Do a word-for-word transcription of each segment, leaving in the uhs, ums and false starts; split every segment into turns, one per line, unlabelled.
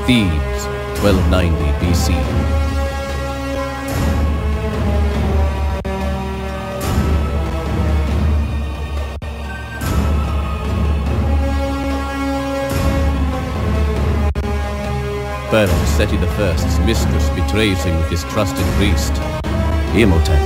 Thebes, twelve ninety B C. Pharaoh Seti the First's mistress betrays him with his trusted priest, Imhotep.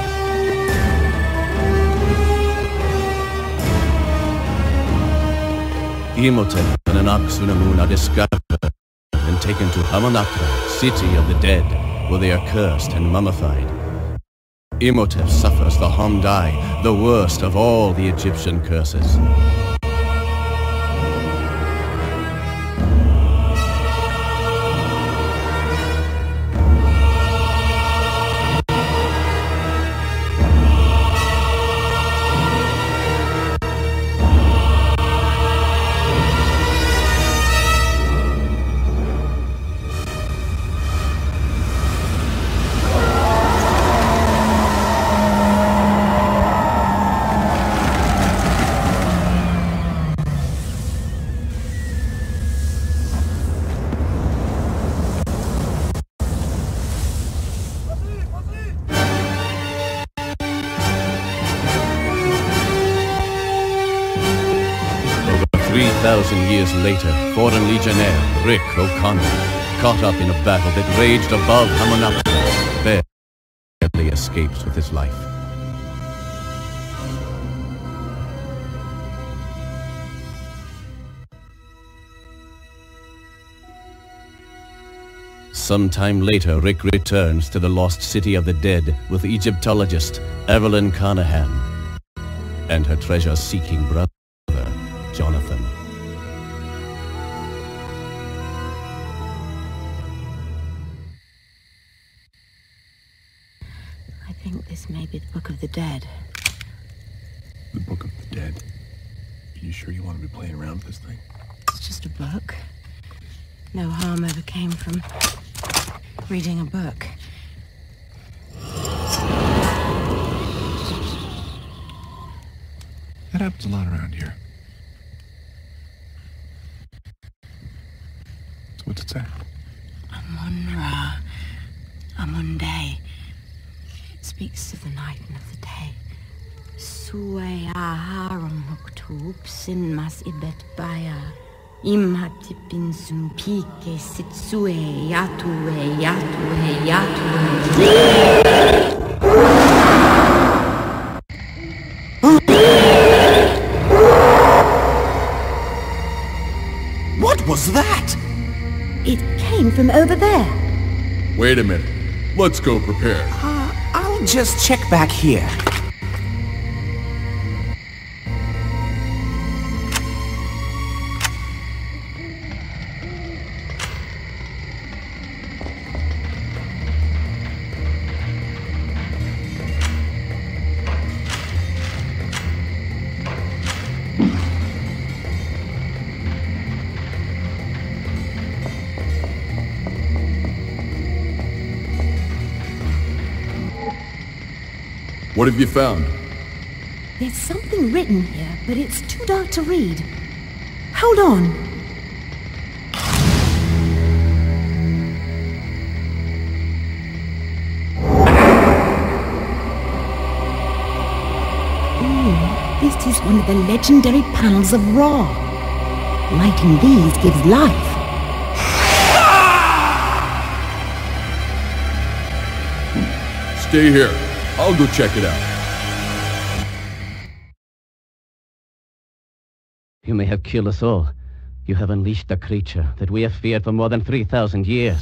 Imhotep and Anck-su-namun are discovered and taken to Hamunaptra, city of the dead, where they are cursed and mummified. Imhotep suffers the Hamdai, the worst of all the Egyptian curses. Three thousand years later, foreign legionnaire Rick O'Connell, caught up in a battle that raged above Hamunaptra, barely escapes with his life. Sometime later, Rick returns to the lost city of the dead with Egyptologist Evelyn Carnahan and her treasure-seeking brother, Jonathan.
I think this may be the Book of the Dead.
The Book of the Dead? Are you sure you want to be playing around with this thing?
It's just a book. No harm ever came from reading a book.
That happens a lot around here. So what's it say?
Amun-Ra, Amun-Day. It speaks of the night and of the day. Sue aharum hoktub sin mas ibet baya. Imhatipin sumpike sitsue yatue yatue yatue.
What was that?
It came from over there.
Wait a minute. Let's go prepare.
Uh, I'll just check back here.
What have you found?
There's something written here, but it's too dark to read. Hold on. Ooh, this is one of the legendary panels of Ra. Lighting these gives life.
Stay here. I'll go check it out.
You may have killed us all. You have unleashed a creature that we have feared for more than three thousand years.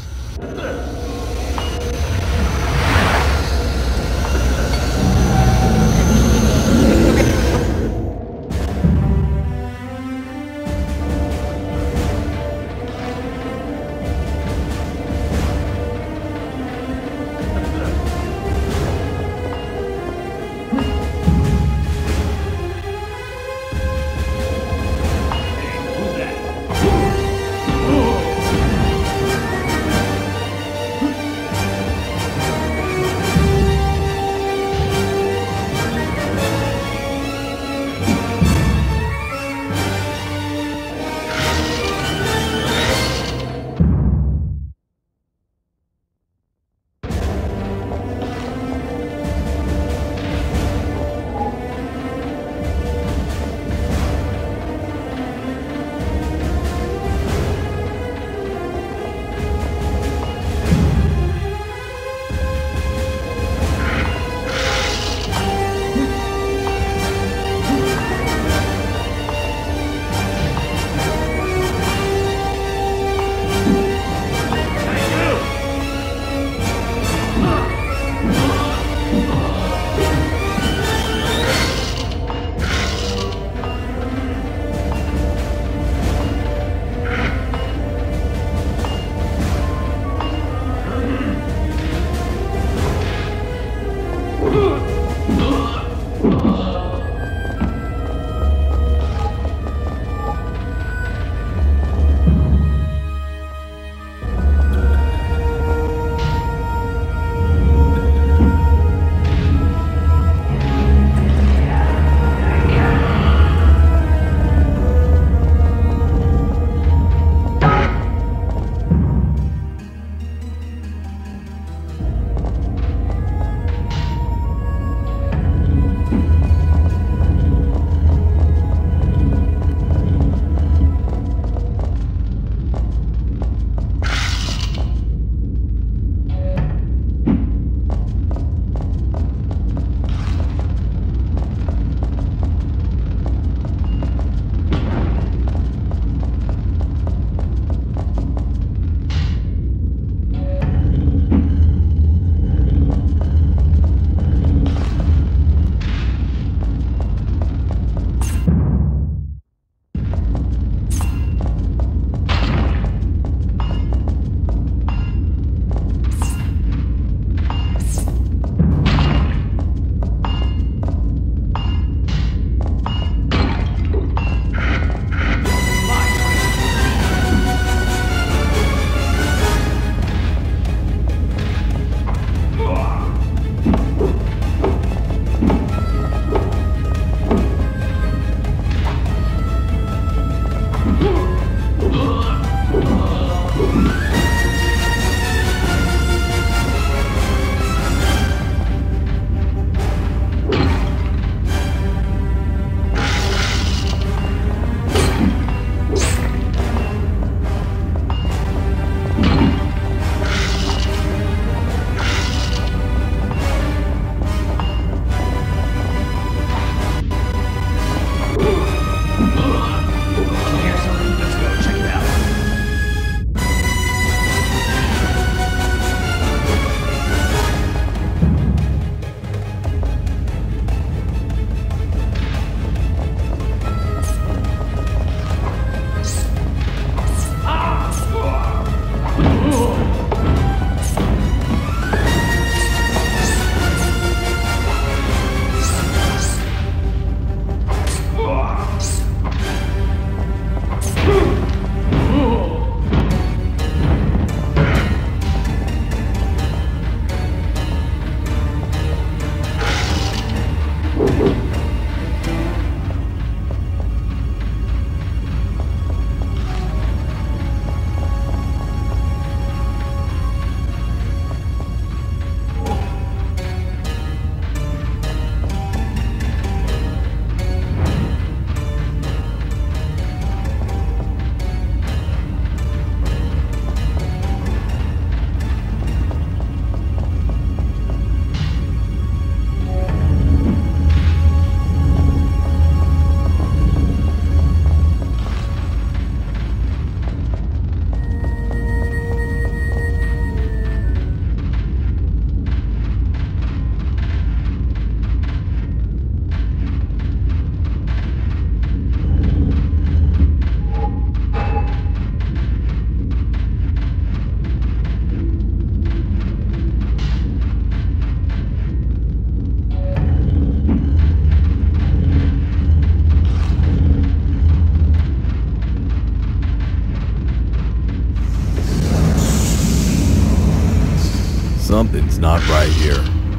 Something's not right here.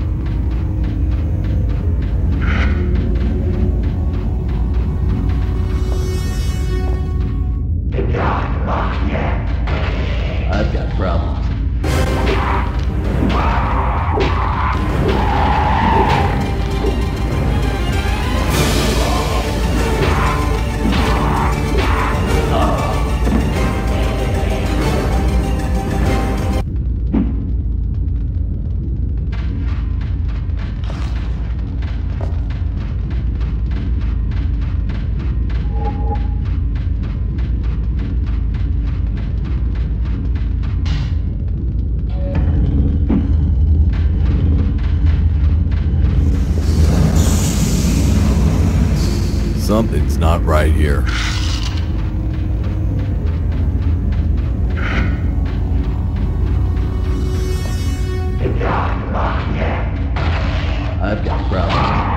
I've got problems.
Something's not right here.
I've got problems.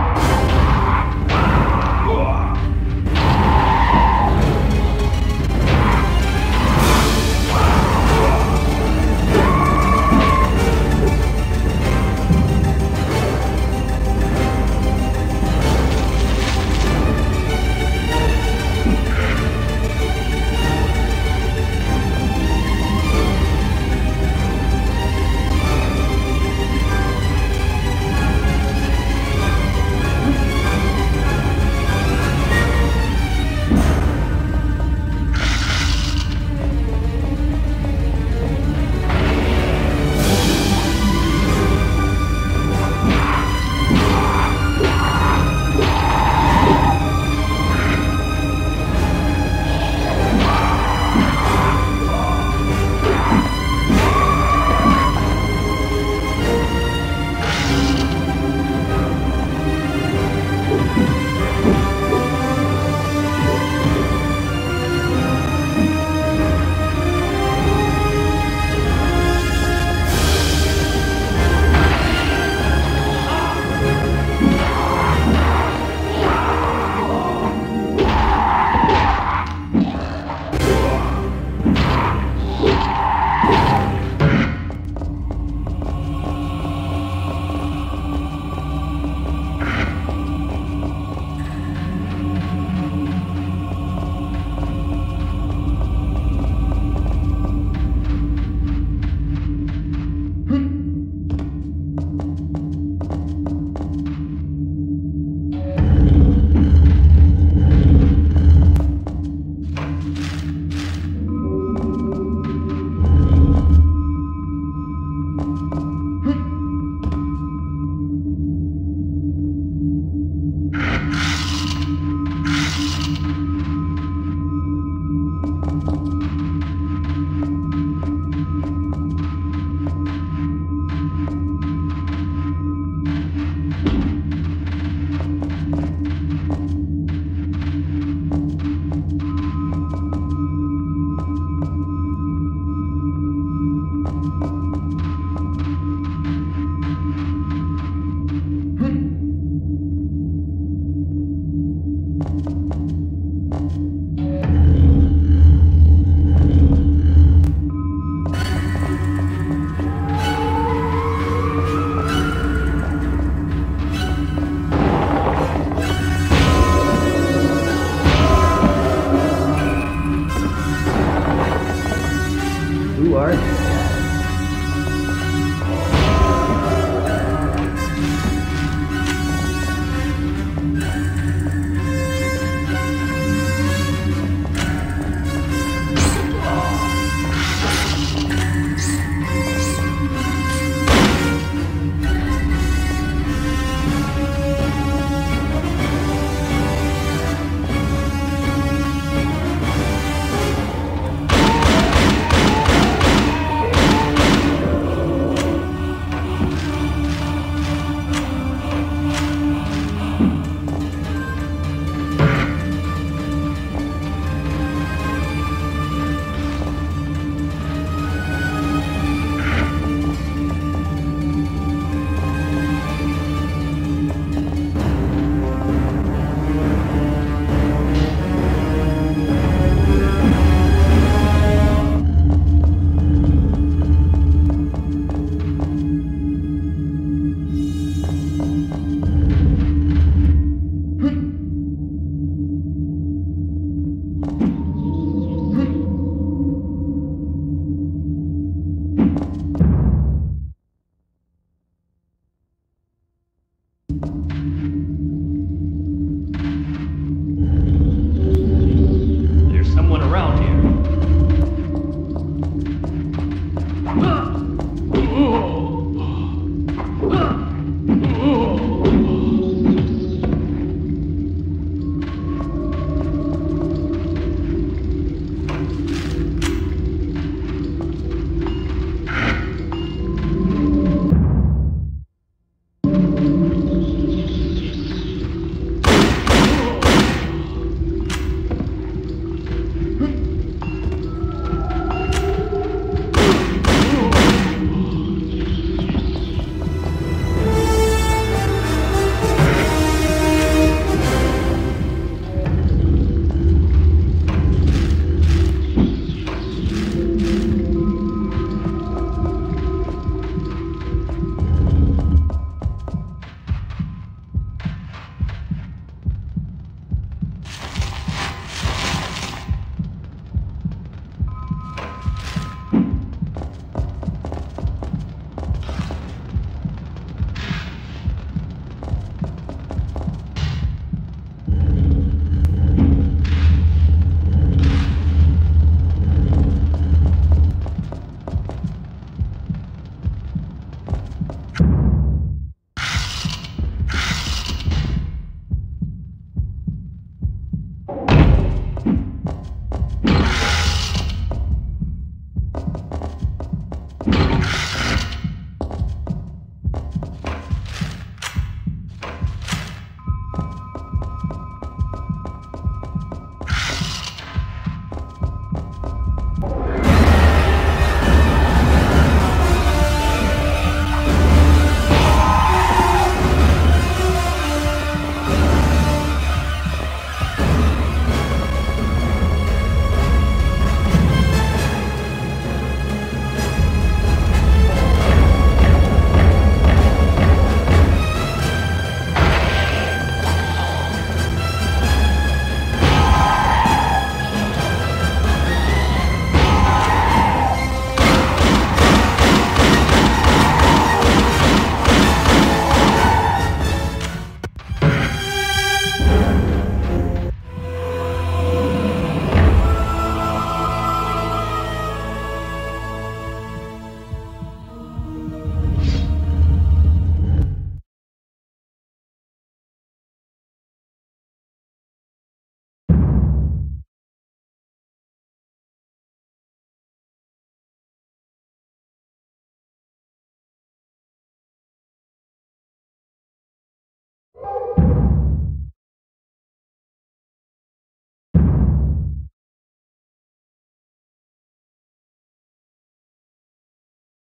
Who are you?